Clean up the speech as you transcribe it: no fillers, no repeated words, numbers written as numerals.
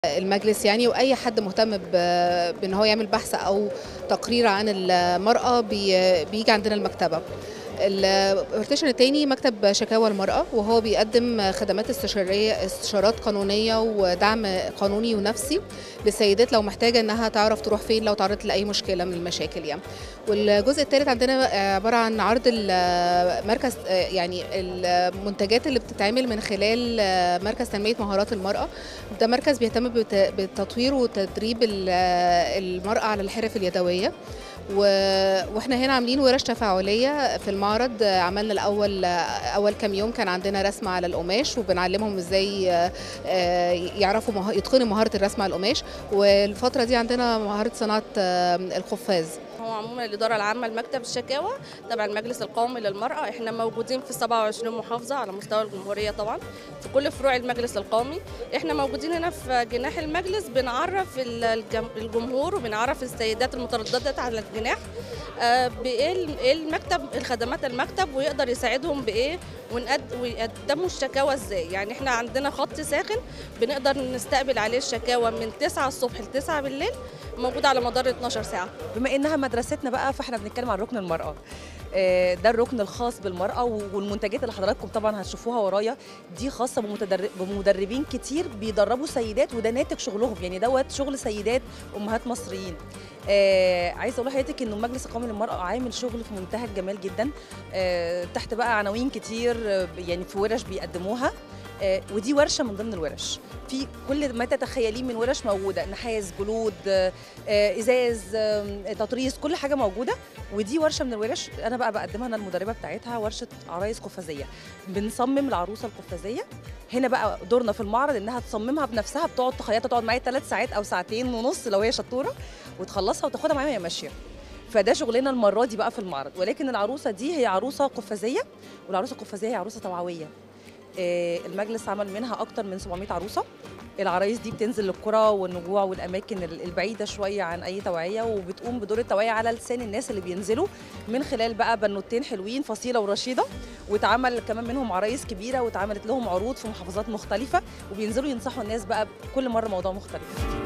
المجلس يعني واي حد مهتم بان هو يعمل بحث او تقرير عن المرأة بيجي عندنا المكتبة. البارتيشن التاني مكتب شكاوى المرأة، وهو بيقدم خدمات استشارات قانونية ودعم قانوني ونفسي للسيدات لو محتاجة انها تعرف تروح فين لو تعرضت لأي مشكلة من المشاكل يعني. والجزء الثالث عندنا عبارة عن عرض المركز، يعني المنتجات اللي بتتعمل من خلال مركز تنمية مهارات المرأة. ده مركز بيهتم بالتطوير وتدريب المرأة على الحرف اليدوية. واحنا هنا عاملين ورش تفاعليه في المعرض. عملنا اول كام يوم كان عندنا رسم على القماش، وبنعلمهم ازاي يعرفوا يتقنوا مهاره الرسم على القماش. والفتره دي عندنا مهاره صناعه القفاز. هو عموما الإدارة العامة لمكتب الشكاوى تبع المجلس القومي للمرأة، احنا موجودين في 27 محافظة على مستوى الجمهورية، طبعا في كل فروع المجلس القومي. احنا موجودين هنا في جناح المجلس، بنعرف الجمهور وبنعرف السيدات المترددات على الجناح بايه المكتب، الخدمات المكتب، ويقدر يساعدهم بايه ويقدموا الشكاوى ازاي. يعني احنا عندنا خط ساخن بنقدر نستقبل عليه الشكاوى من 9 الصبح ل 9 بالليل، موجود على مدار 12 ساعة. بما انها مدرستنا بقى، فاحنا بنتكلم عن ركن المرأة. ده الركن الخاص بالمرأة، والمنتجات اللي حضراتكم طبعا هتشوفوها ورايا دي خاصة بمدربين كتير بيدربوا سيدات، وده ناتج شغلهم، يعني دوت شغل سيدات أمهات مصريين. عايزه اقول لحضرتك انه المجلس القومي للمرأة عامل شغل في منتهى الجمال جدا، تحت بقى عناوين كتير، يعني في ورش بيقدموها. ودي ورشه من ضمن الورش، في كل ما تتخيلين من ورش موجوده، نحاس، جلود، ازاز، تطريز، كل حاجه موجوده. ودي ورشه من الورش انا بقى بقدمها، انا المدربه بتاعتها، ورشه عرايس قفازيه. بنصمم العروسه القفازيه. هنا بقى دورنا في المعرض انها تصممها بنفسها، بتقعد تخيطها، تقعد معايا 3 ساعات او ساعتين ونص لو هي شطوره، وتخلصها وتاخدها معايا وهي ماشيه. فده شغلنا المره دي بقى في المعرض. ولكن العروسه دي هي عروسه قفازيه، والعروسه القفازيه هي عروسه توعويه. المجلس عمل منها أكتر من 700 عروسة. العرايس دي بتنزل للقرى والنجوع والأماكن البعيدة شوية عن أي توعية، وبتقوم بدور التوعية على لسان الناس اللي بينزلوا، من خلال بقى بنوتين حلوين، فصيلة ورشيدة. واتعمل كمان منهم عرايس كبيرة، واتعملت لهم عروض في محافظات مختلفة، وبينزلوا ينصحوا الناس بقى كل مرة موضوع مختلف.